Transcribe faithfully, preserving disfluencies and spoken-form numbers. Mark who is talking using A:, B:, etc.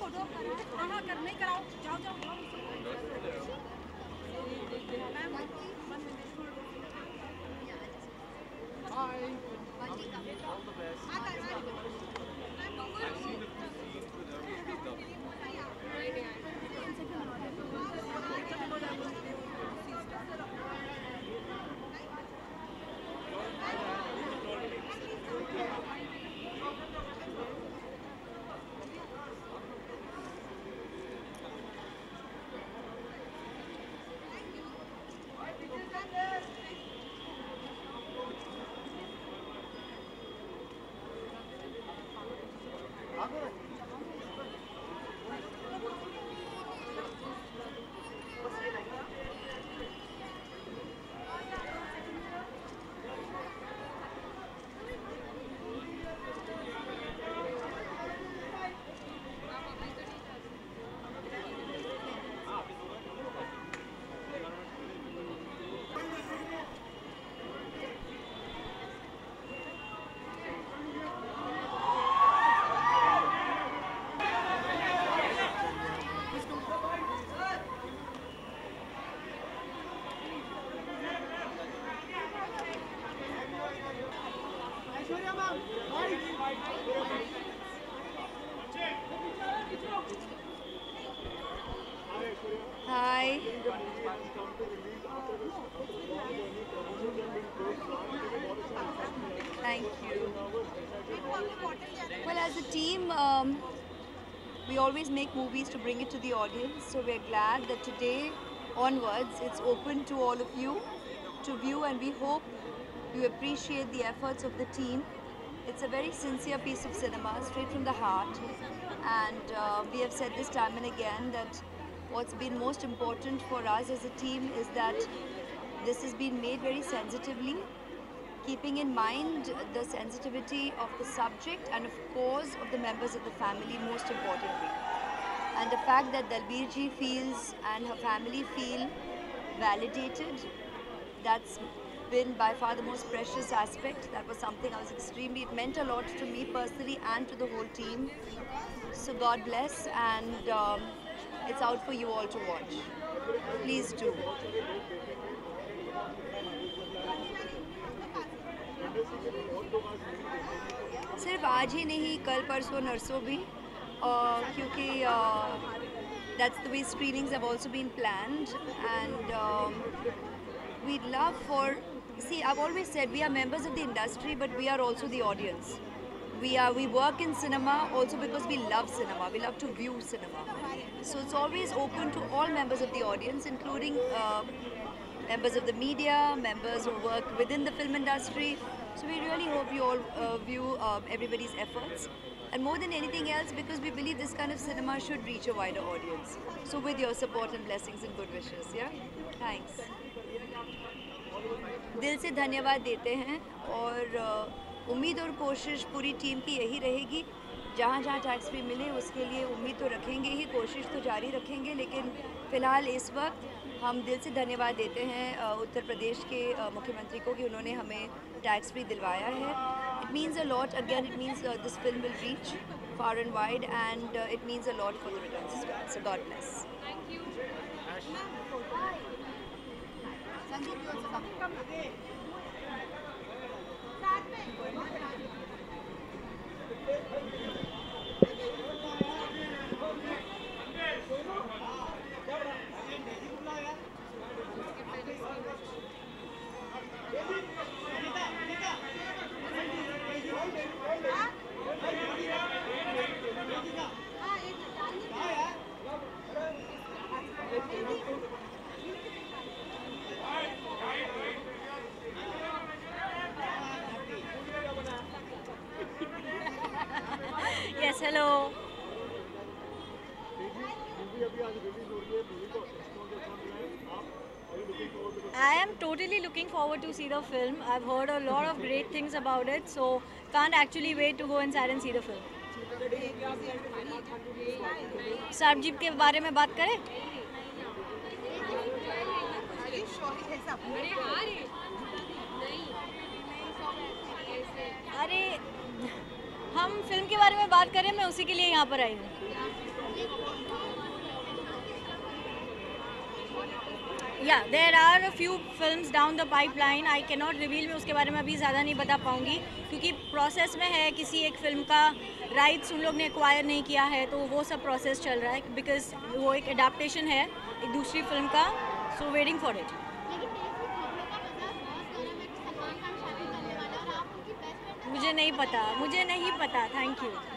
A: दो हाँ हाँ कर नहीं कराओ जाओ जाओ ma'am
B: Hi. All the best. I've seen a few scenes with her, which was lovely.
C: Hi. Thank you. Well, as a team, um, we always make movies to bring it to the audience. So we're glad that today onwards, it's open to all of you to view, and we hope you appreciate the efforts of the team. It's a very sincere piece of cinema, straight from the heart. And uh, we have said this time and again that what's been most important for us as a team is that this has been made very sensitively, keeping in mind the sensitivity of the subject and of course of the members of the family, most importantly. And the fact that Dalbir ji feels and her family feel validated, that's been by far the most precious aspect. That was something I was extremely, it meant a lot to me personally and to the whole team. So God bless, and um, it's out for you all to watch. Please do. सिर्फ आज ही नहीं, कल परसों नरसों भी, uh, क्योंकि uh, that's the way screenings have also been planned, and um, we'd love for, see, I've always said we are members of the industry, but we are also the audience. We are we work in cinema also because we love cinema. We love to view cinema. So it's always open to all members of the audience, including uh, members of the media, members who work within the film industry. So we really hope you all uh, view uh, everybody's efforts. And more than anything else, because we believe this kind of cinema should reach a wider audience. So with your support and blessings and good wishes, yeah? Thanks. दिल से धन्यवाद देते हैं, और uh, उम्मीद और कोशिश पूरी टीम की यही रहेगी, जहाँ जहाँ टैक्स फ्री मिले उसके लिए उम्मीद तो रखेंगे ही, कोशिश तो जारी रखेंगे, लेकिन फ़िलहाल इस वक्त हम दिल से धन्यवाद देते हैं उत्तर प्रदेश के मुख्यमंत्री को कि उन्होंने हमें टैक्स फ्री दिलवाया है. It means a lot. Again it means this film will reach far and wide, and uh, it means a lot for the returns as well. So God bless.
A: Thank you. Yes, hello. I am totally looking forward to see the film. I've heard a lot of great things about it, so can't actually wait to go inside and see the film. सार्वजीप के बारे में बात करें? अरे हम film के बारे में बात करें, मैं उसी के लिए यहाँ पर आई हूँ. Yeah, there are a few films down the pipeline. I cannot reveal, मैं उसके बारे में अभी ज़्यादा नहीं बता पाऊँगी क्योंकि प्रोसेस में है. किसी एक फिल्म का राइट्स उन लोग ने एक्वायर नहीं किया है, तो वो सब प्रोसेस चल रहा है बिकॉज वो एक एडाप्टेशन है एक दूसरी फिल्म का. So waiting for it. मुझे नहीं पता मुझे नहीं पता थैंक यू.